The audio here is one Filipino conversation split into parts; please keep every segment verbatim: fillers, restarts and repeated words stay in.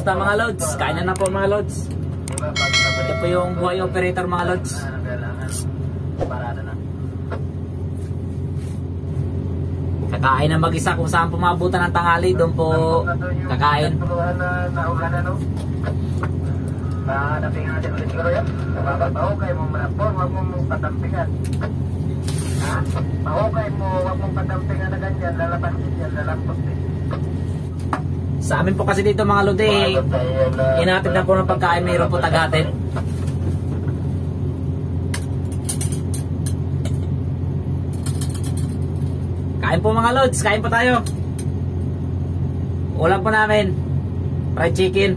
Kamusta mga lods? Kain na na po mga lods. Ito po yung buhay operator mga lods. Kakain na mag-isa kung saan pumabutan ng tanghali. Doon po kakain. Hanapin natin ulit siguro yan. Mahukay mo malapon, huwag mong patampingan. Ha? Mahukay mo, huwag mong patampingan na ganyan. Lalapas din yan, lalampos din. Sa amin po kasi dito mga lodi, inatid na po ng pagkain, mayroon po tagatin. Kain po mga lods, kain po tayo. Ulam po namin, fried chicken.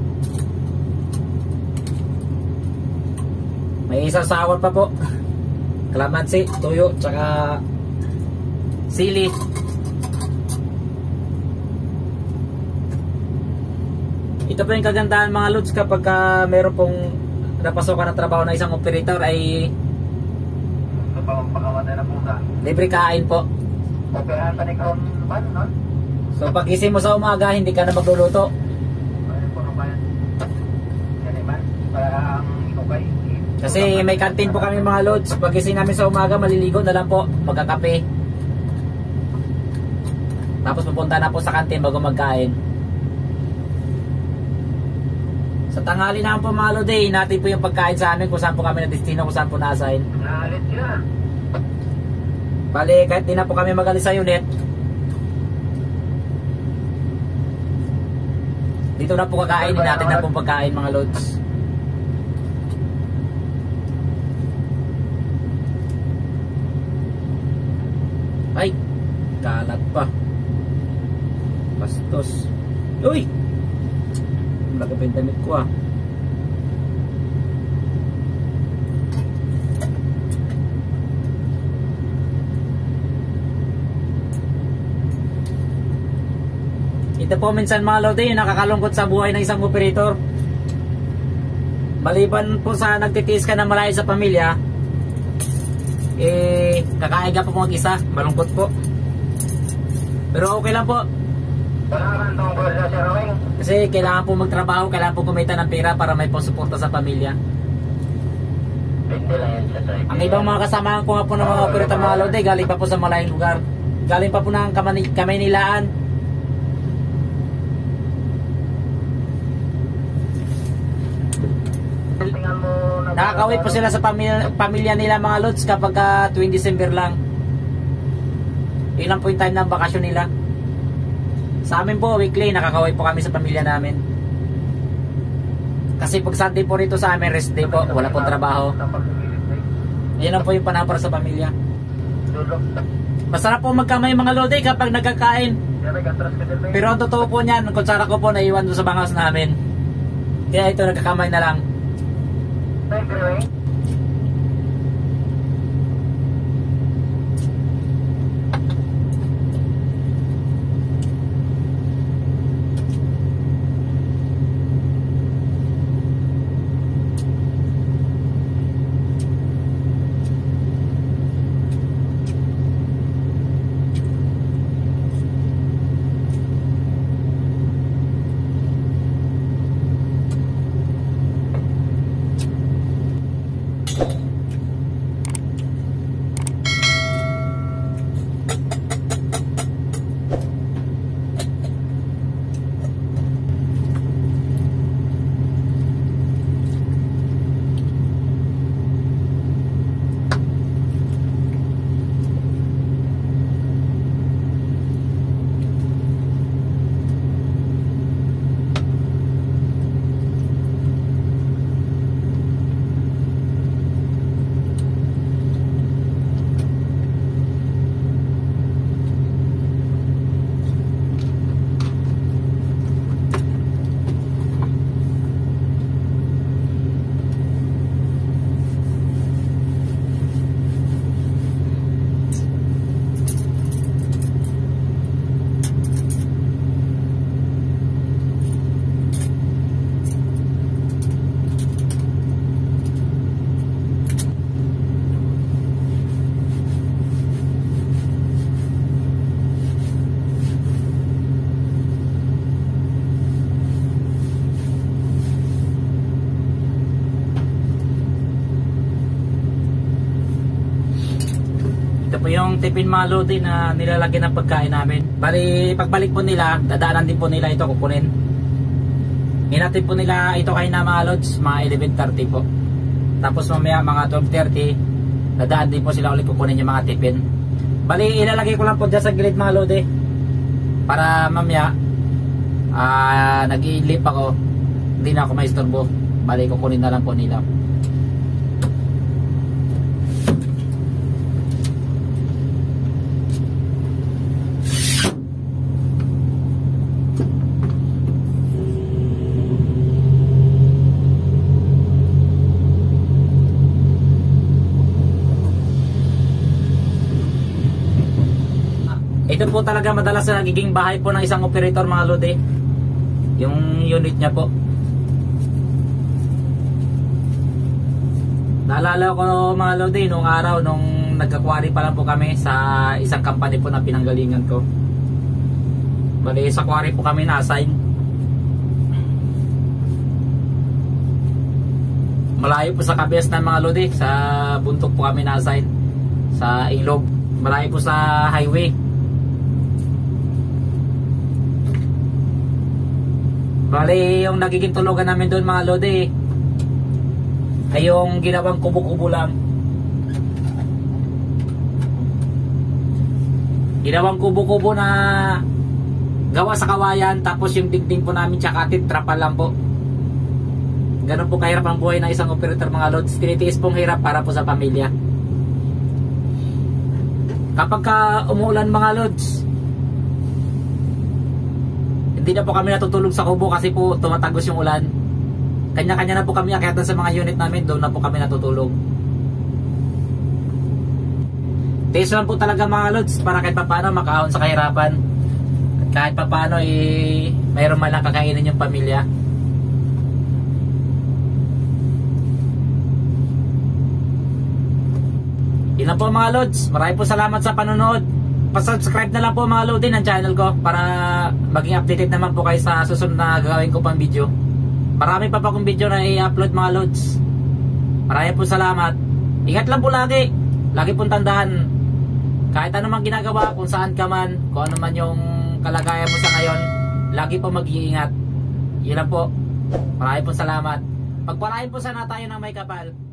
May isang sahod pa po. Kalamansi, tuyo, tsaka sili. Ito po yung kagandahan mga lods kapag uh, meron pong napasokan ng trabaho na isang operator ay libre kain po. Operahan pa ni Crown man, no? So pag gising mo sa umaga, hindi ka na magluluto. Kasi may kantin po kami mga lods. Pag gising namin sa umaga, maliligo na lang po, magkakape. Tapos pupunta na po sa kantin bago magkain. Sa tanghali naman po mga lodi, natin po yung pagkain sa amin kung saan po kami na destino, kung saan po na-assign. Nalit sila. Bali, kahit di na po kami magalis sa unit, dito na po kakainin natin na po pagkain mga lods. Ay, kalat pa. Bastos. Uy! Malagap yung damit ko ah. Ito po minsan mga lodi, nakakalungkot sa buhay ng isang operator. Maliban po sa nagtitiis ka na malayo sa pamilya, eh kakain ka po mag-isa, malungkot po. Pero okay lang po. Kasi kailangan po magtrabaho, kailangan po kumita ng pera para may pang-suporta sa pamilya. Ang ibang mga kasama ko nga po ng mga operator mga lodi, galing pa po sa malayong lugar. Galing pa po ng Kamaynilaan. Nakakauwi po sila sa pamilya, pamilya nila mga lods kapag uh, tuwing December lang. Ilan po yung time ng bakasyon nila. Sa amin po weekly nakakauwi po kami sa pamilya namin. Kasi pag Sunday po rito sa amin rest day po, wala pong trabaho. Yan lang po yung panahon para sa pamilya. Masarap po magkamay mga lodi kapag nagkakain. Pero ang totoo po niyan, ang kutsara ko po naiwan doon sa bangos namin. Kaya ito nagkakamay na lang. Thank you. po yung tipin mga lodi na nilalagyan ng pagkain namin. Bali, pagbalik po nila, dadaanan din po nila ito kukunin. Hinatid po nila ito kayo na mga lods, mga eleven thirty po. Tapos mamaya mga twelve thirty, dadaan din po sila ulit kukunin yung mga tipin. Bali, ilalagay ko lang po dyan sa gilid mga lodi. Para mamaya, uh, nag-i-lip ako, hindi na ako maistorbo. Bali, kukunin na lang po nila. Ito po talaga madalas na nagiging bahay po ng isang operator mga lodi. Yung unit niya po. Naalala ko mga lodi nung araw nung nagkakwari pa lang po kami sa isang company po na pinanggalingan ko. Bali sa kwari po kami na-assign. Malayo po sa Kabias na mga lodi. Sa bundok po kami na-assign. Sa Ilog. Malayo po sa highway. Bali, yung nagiging tulugan namin doon mga lodi ay yung ginawang kubo-kubo lang. Ginawang kubo-kubo na gawa sa kawayan, tapos yung dingding po namin tsaka trapal lang po. Ganun po kahirap ang buhay ng isang operator mga lods. Tinitiis pong hirap para po sa pamilya. Kapag ka umuulan mga lods, hindi na po kami natutulog sa kubo kasi po tumatagos yung ulan. Kanya-kanya na po kami akyatan sa mga unit namin, doon na po kami natutulog. Tiis lang po talaga mga lods para kahit paano makaahon sa kahirapan. At kahit paano eh, mayroon man lang kakainin yung pamilya. Yun lang po mga lods. Maraming po salamat sa panonood. Pa-subscribe na lang po mga lodi ng channel ko para maging updated naman po kayo sa susunod na gagawin ko pang video. Marami pa pa akong video na i-upload mga lods. Maraming po salamat. Ingat lang po lagi. Lagi pong tandaan, kahit ano man ginagawa, kung saan ka man, kung ano man yung kalagayan mo sa ngayon, lagi po mag-iingat. Yun lang po. Maraming po salamat. Pagpalain po sana tayo ng may kapal.